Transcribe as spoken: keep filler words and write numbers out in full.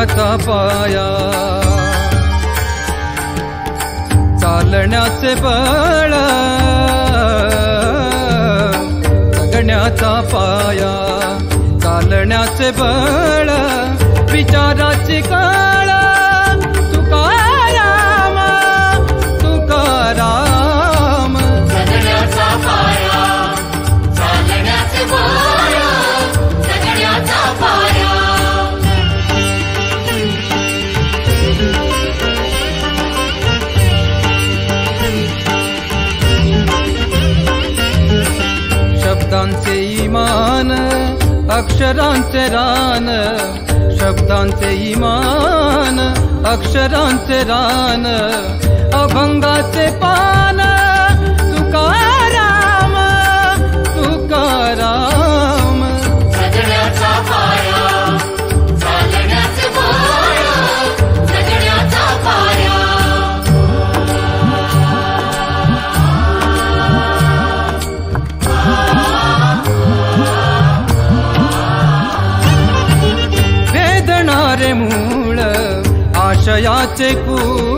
जगण्याचा पाया, चालण्याचे बळ, जगण्याचा पाया, चालण्याचे बळ, विचाराची कळ, तुकाराम तुकाराम. जगण्याचा पाया, चालण्याचे बळ, जगण्याचा पाया. शब्दांचे इमान, अक्षरांचे रान, शब्दांचे इमान, अक्षरांचे रान, अभंगाचे पान, तुकाराम तुकाराम. जगण्याचा पाया, चालण्याचे बळ, जगण्याचा पाया. वेदणारे मूळ, आशयाचे कूळ,